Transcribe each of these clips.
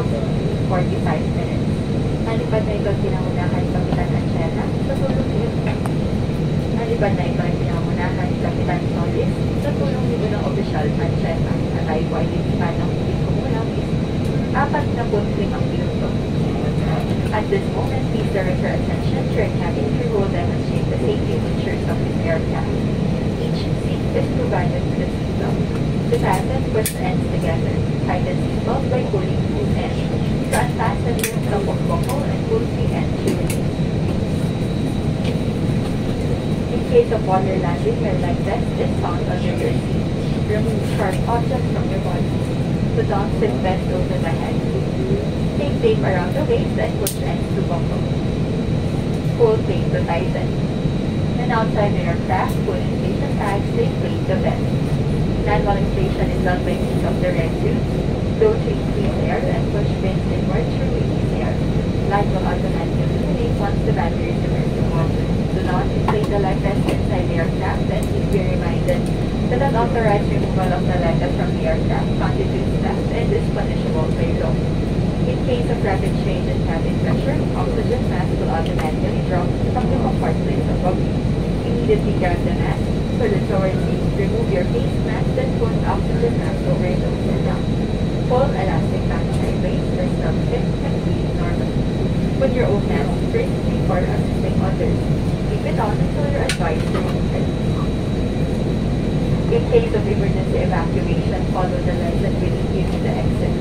12 to 45 minutes. Nalipad na ito ang pinangunahan ni Kapitan Ancheta sa tulong ni Nalipad na ito ang pinangunahan ni Kapitan Solis sa tulong ni unang opisyal Ancheta at tayo po ay lilipan ng hindi kumulang is 45 minuto. At this moment, please direct your attention to your cabin crew who will demonstrate the safety features of this aircraft. Each seat is provided with a seatbelt. To fasten, put the ends together. Tie the seatbelt by pulling both ends. To unfasten, lift the buckle and pull the end to release. In case of water landing, your life vest is found under your seat. Remove sharp objects from your body. Put on seat vest over the head. Take tape around the waist and push ends to buckle. Pull tape to tighten. And outside the aircraft, pull inflation tags to inflate the vest. Manual inflation is done by means of the red tube. Blow to increase air and push pins inward to release air. Light will automatically illuminate once the battery is immersed in water. Do not inflate the life vest inside the aircraft, and please be reminded that unauthorized removal of the life vest from the aircraft constitutes theft and is punishable by law. In case of rapid change in cabin pressure, oxygen mask will automatically drop from the compartment above you. Immediately grab the mask, pull it towards you, remove your face mask, then put oxygen mask over your nose and mouth. Pull elastic back sideways or snug fit and breathe normally. Put your own mask first before assisting others. Keep it on until you're advised to remove it. In case of emergency evacuation, follow the lines that will lead you to the exit.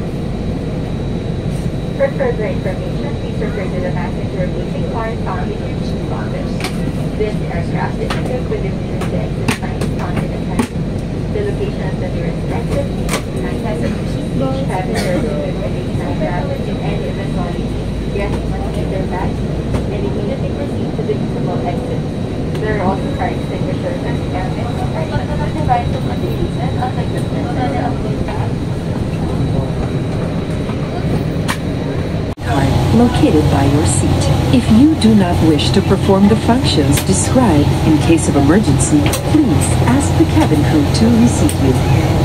For further information, please refer to the passenger briefing card found in your seat pocket. This aircraft is equipped with emergency exit signs found in the cabin. The location of the nearest exit is behind passengers. Each passenger is equipped with a night rabbit in any eventuality. Guests must leave their bags and immediately proceed to the visible exit. There are also fire extinguishers and cabin protection devices on the reason of the equipment and the upload tab. Located by your seat. If you do not wish to perform the functions described in case of emergency, please ask the cabin crew to reseat you.